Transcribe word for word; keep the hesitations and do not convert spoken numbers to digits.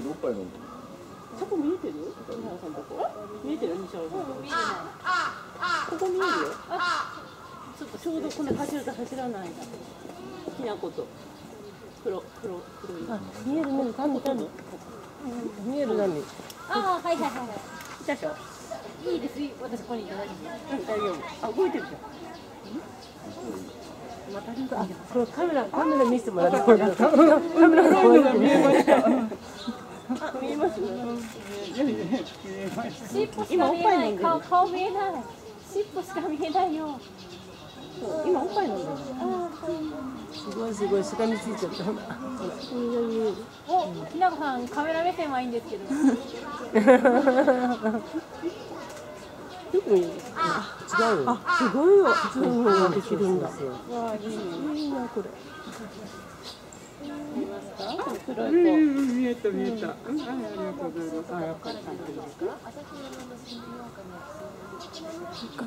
おっぱい飲んでる。 そこ見えてる？西原さんのとこ。見えてる？西原さんのとこ。見えてない。ここ見えるよ。あ、ちょっとちょうどこの走ると走らない間。きな粉と黒黒黒い。あ、見える見える。何何？見える何？ ああ、はいはいはいはい。 来たでしょ。 いいです。私ここにいただきます。 うん、大丈夫。あ、動いてるじゃん。またあ、これカメラカメラ見せてもらって。カメラカメラ見えました。あ、見えます。 尻尾しか見えない。顔顔見えない。尻尾しか見えないよ。 そう今おっぱい飲んでる。すごいすごいしがみついちゃった。ほらお、きなこさんカメラ目線はいいんですけど。 よく見える。違う。あ、すごいわ。普通の方ができるんだ。わあ、いい。いいなこれ。見えますか？黒い子。 見えた見えた。ありがとうございます。 あ、よかった。